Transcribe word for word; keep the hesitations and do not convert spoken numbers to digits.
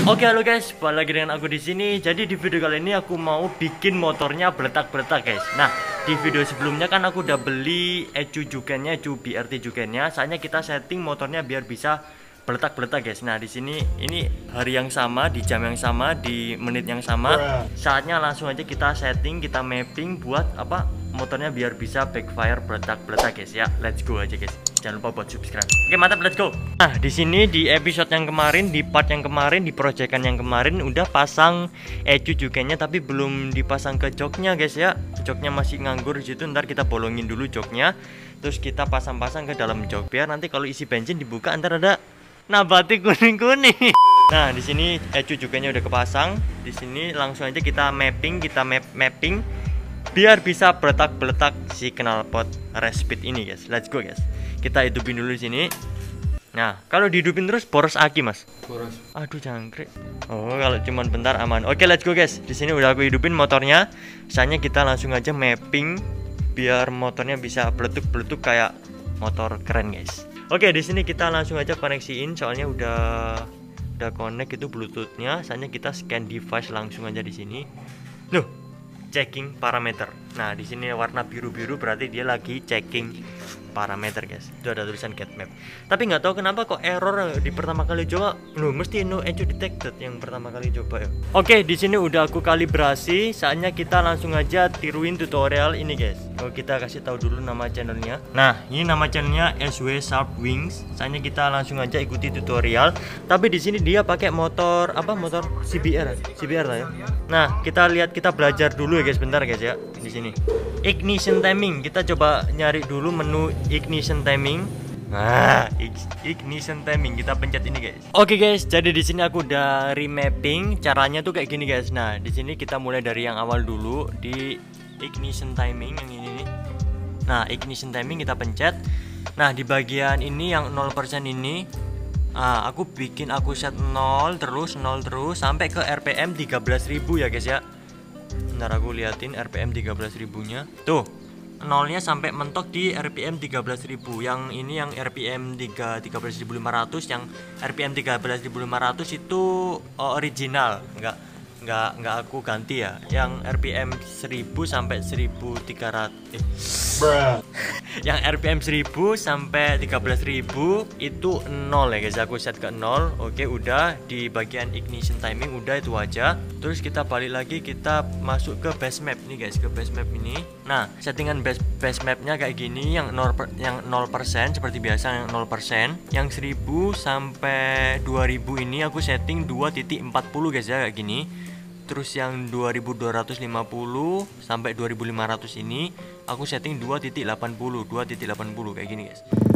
Oke, halo guys, balik lagi dengan aku di sini. Jadi di video kali ini aku mau bikin motornya beletak-beletak guys. Nah, di video sebelumnya kan aku udah beli ecu jukennya, ecu B R T jukennya. Saatnya kita setting motornya biar bisa beletak-beletak guys. Nah, di sini ini hari yang sama, di jam yang sama, di menit yang sama. Saatnya langsung aja kita setting, kita mapping buat apa? Motornya biar bisa backfire beletak-beletak guys ya. Let's go aja guys. Jangan lupa buat subscribe. Oke, mantap, let's go. Nah, di sini di episode yang kemarin, di part yang kemarin, di proyekan yang kemarin udah pasang ecu jukennya tapi belum dipasang ke joknya guys ya. Joknya masih nganggur di situ. Ntar kita bolongin dulu joknya. Terus kita pasang-pasang ke dalam jok biar nanti kalau isi bensin dibuka ntar ada nabati kuning-kuning. Nah, di sini ecu jukennya udah kepasang. Di sini langsung aja kita mapping, kita map mapping biar bisa beletak-beletak si knalpot race speed ini guys. Let's go guys. Kita hidupin dulu di sini. Nah, kalau dihidupin terus boros aki mas. Boros. Aduh jangkrik. Oh, kalau cuman bentar aman. Oke, let's go guys. Di sini udah aku hidupin motornya. Misalnya kita langsung aja mapping biar motornya bisa beletuk-beletuk kayak motor keren guys. Oke, di sini kita langsung aja koneksiin. Soalnya udah udah connect itu bluetoothnya. Misalnya kita scan device langsung aja di sini. Loh, checking parameter. Nah, di sini warna biru-biru berarti dia lagi checking parameter guys. Itu ada tulisan get map. Tapi nggak tahu kenapa kok error di pertama kali coba. Loh, mesti no ecu detected yang pertama kali coba ya. Oke, di sini udah aku kalibrasi. Saatnya kita langsung aja tiruin tutorial ini guys. Oh, kita kasih tahu dulu nama channelnya. Nah, ini nama channelnya S W Sharp Wings. Saatnya kita langsung aja ikuti tutorial. Tapi di sini dia pakai motor apa? Motor C B R, C B R lah ya. Nah, kita lihat, kita belajar dulu ya guys, bentar guys ya. Di sini ignition timing, kita coba nyari dulu menu ignition timing. Nah, ignition timing kita pencet ini guys. Oke guys, jadi di sini aku udah remapping. Caranya tuh kayak gini guys. Nah, di sini kita mulai dari yang awal dulu di ignition timing yang ini nih. Nah, ignition timing kita pencet. Nah, di bagian ini yang nol persen ini, ah, aku bikin aku set nol terus nol terus sampai ke R P M tiga belas ribu ya guys ya. Bentar aku liatin R P M tiga belas ribunya. Tuh, nolnya sampai mentok di R P M tiga belas ribu. Yang ini yang R P M tiga belas ribu lima ratus, yang R P M tiga belas ribu lima ratus itu original, enggak enggak enggak aku ganti ya. Yang R P M seribu sampai seribu tiga ratus eh. Yang R P M seribu sampai tiga belas ribu itu nol ya guys. Aku set ke nol. Oke, udah di bagian ignition timing udah itu aja. Terus kita balik lagi, kita masuk ke base map nih guys, ke base map ini. Nah, settingan base base mapnya kayak gini, yang nol per, yang nol persen seperti biasa, yang nol persen. Yang seribu sampai dua ribu ini aku setting dua titik empat puluh guys ya, kayak gini. Terus yang dua ribu dua ratus lima puluh sampai dua ribu lima ratus ini aku setting dua titik delapan puluh, dua titik delapan puluh kayak gini guys.